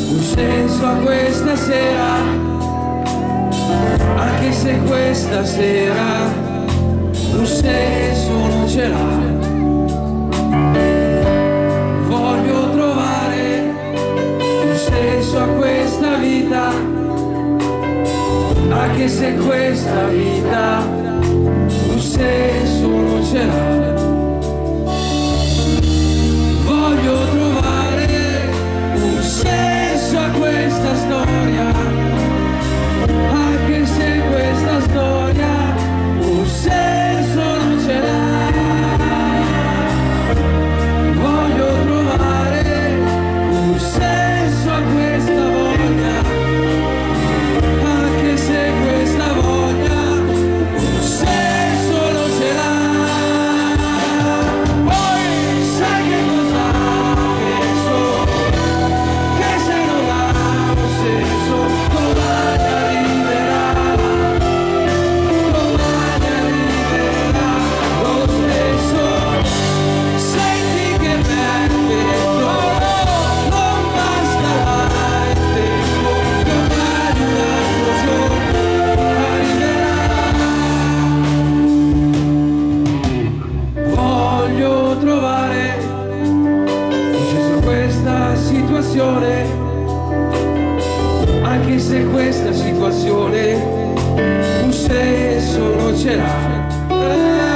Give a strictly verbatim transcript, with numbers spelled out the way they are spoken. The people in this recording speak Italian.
un senso a questa sera, anche se questa sera un senso non ce l'ha. Voglio trovare un senso a questa vita, anche se questa vita un senso non ce l'ha. Voglio trovare un senso a questa storia, anche se questa storia un senso non ce l'ha. Voglio trovare un senso a questa voglia, anche se questa voglia un senso non ce l'ha. Poi sai che cosa penso? Che se non ha un senso domani arriverà, domani arriverà lo stesso. Senti che perfetto, non basta mai il tempo, domani un altro giorno arriverà. Voglio trovare un senso a questa situazione, anche se questa situazione un senso non ce l'ha.